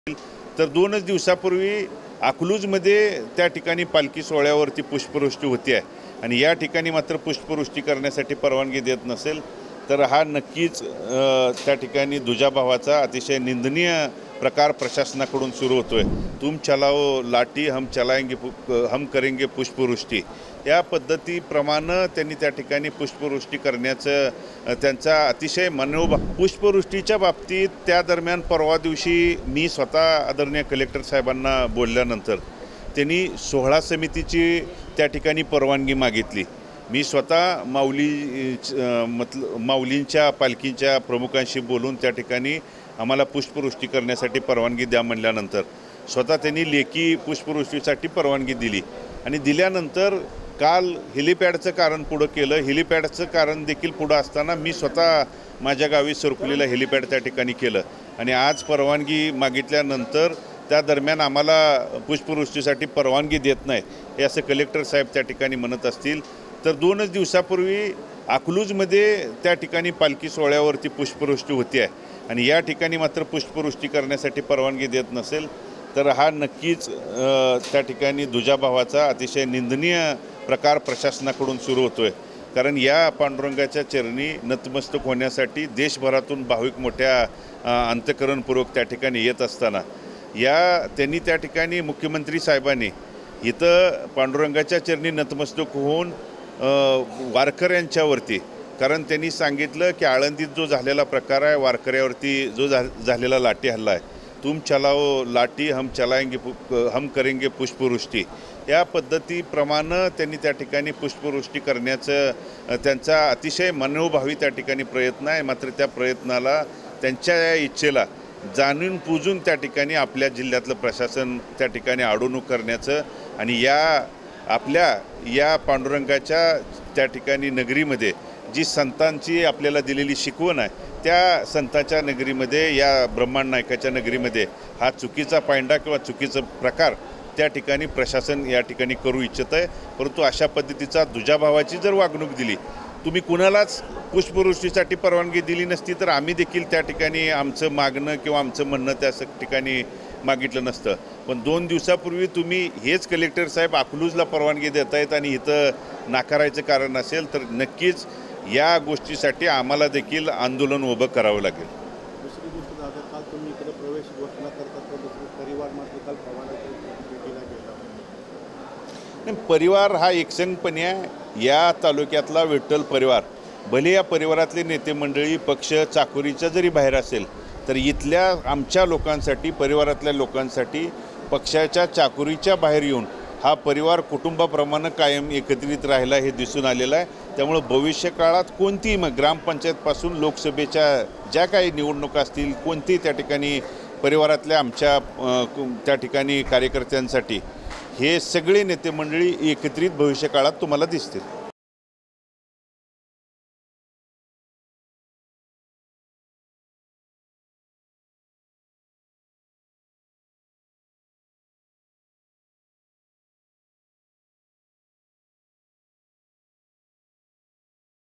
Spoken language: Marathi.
तर 2च दिवसापूर्वी अकलूजमध्ये त्या ठिकाणी पालखी सोहळ्यावरती पुष्पवृष्टी होती आहे आणि या ठिकाणी मात्र पुष्पवृष्टी करण्यासाठी परवानगी देत नसेल तर हा नक्कीच त्या ठिकाणी दुजाभावाचा अतिशय निंदनीय प्रकार प्रशासनाकडून सुरू होतोय। तुम चलाओ लाठी हम करेंगे पुष्पवृष्टी या पद्धतीप्रमाणे त्यांनी त्या ठिकाणी पुष्पवृष्टी करण्याचं त्यांचा अतिशय मनोभाव पुष्पवृष्टीच्या बाबतीत त्या दरम्यान परवा दिवशी मी स्वतः आदरणीय कलेक्टर साहेबांना बोलल्यानंतर त्यांनी सोहळा समितीची त्या ठिकाणी परवानगी मागितली। मी स्वतः माऊलींच्या पालखीच्या प्रमुखांशी बोलून त्या ठिकाणी आम्हाला पुष्पवृष्टी करण्यासाठी परवानगी द्या म्हणल्यानंतर स्वतः त्यांनी लेखी पुष्पवृष्टीसाठी परवानगी दिली आणि दिल्यानंतर काल हेलिपॅडचं कारण पुढं केलं। हेलिपॅडचं कारण देखील पुढं असताना मी स्वतः माझ्या गावी सरकुलीला हेलिपॅड त्या ठिकाणी केलं आणि आज परवानगी मागितल्यानंतर त्या दरम्यान आम्हाला पुष्पवृष्टीसाठी परवानगी देत नाही हे असं कलेक्टर साहेब त्या ठिकाणी म्हणत असतील तर 2च दिवसापूर्वी अकलूजमध्ये त्या ठिकाणी पालखी सोहळ्यावरती पुष्पवृष्टी होती आहे आणि या ठिकाणी मात्र पुष्पवृष्टी करण्यासाठी परवानगी देत नसेल तर हा नक्कीच त्या ठिकाणी दुजाभावाचा अतिशय निंदनीय प्रकार प्रशासनाकडून सुरू होतोय। कारण या पांडुरंगाच्या चरणी नतमस्तक होण्यासाठी देशभरातून भाविक मोठ्या अंतःकरणपूर्वक त्या ठिकाणी येत असताना त्यांनी त्या ठिकाणी मुख्यमंत्री साहेबांनी इथं पांडुरंगाच्या चरणी नतमस्तक होऊन वारकऱ्यांच्यावरती कारण त्यांनी सांगितलं की आळंदीत जो झालेला प्रकार आहे वारकऱ्यावरती जो झालेला लाठी हल्ला आहे तुम चलाओ लाठी हम करेंगे पुष्पवृष्टी या पद्धतीप्रमाणे त्यांनी त्या ठिकाणी पुष्पवृष्टी करण्याचं त्यांचा अतिशय मनोभावी त्या ठिकाणी प्रयत्न आहे। मात्र त्या प्रयत्नाला त्यांच्या या इच्छेला जाणून पुजून त्या ठिकाणी आपल्या जिल्ह्यातलं प्रशासन त्या ठिकाणी अडवणूक करण्याचं आणि आपल्या या पांडुरंगाच्या त्या ठिकाणी नगरीमध्ये जी संतांची आपल्याला दिलेली शिकवण आहे त्या संतांच्या नगरीमध्ये या ब्रह्मांड नायकाच्या नगरीमध्ये हा चुकीचा पायंडा किंवा चुकीचा प्रकार त्या ठिकाणी प्रशासन या ठिकाणी करू इच्छित आहे। परंतु अशा पद्धतीचा दुजाभावाची जर वागणूक दिली तुम्ही कुणालाच पुष्पवृष्टीसाठी परवानगी दिली नसती तर आम्ही देखील त्या ठिकाणी आमचं मागणं किंवा आमचं म्हणणं त्या ठिकाणी मागितलं नसतं। पण 2 दिवसापूर्वी तुम्ही हेच कलेक्टर साहेब अकलूजला परवानगी देत आहेत आणि इथं नाकारायचं कारण असेल तर नक्कीच या गोष्टीसाठी आम्हाला देखील आंदोलन उभं करावं लागेल। दुसरी गोष्ट दादा काल तुम्ही इकडे प्रवेश घोषणा करतात तर दुसरं परिवार मात्र काल भेटीला गेला। परिवार हा एकसंघपणे आहे। या तालुक्यातला विठ्ठल परिवार भले या परिवारातले नेते मंडळी पक्ष चाकोरीच्या जरी बाहेर असेल तर इथल्या आमच्या लोकांसाठी परिवारातल्या लोकांसाठी पक्षाच्या चाकोरीच्या बाहेर येऊन हा परिवार कुटुंबाप्रमाणे कायम एकत्रित राहिला हे दिसून आलेलं आहे। त्यामुळे भविष्यकाळात कोणतीही ग्रामपंचायतपासून लोकसभेच्या ज्या काही निवडणुका असतील कोणतीही त्या ठिकाणी परिवारातल्या आमच्या त्या ठिकाणी कार्यकर्त्यांसाठी हे सगळे नेते मंडळी एकत्रित भविष्यकाळात तुम्हाला दिसतील।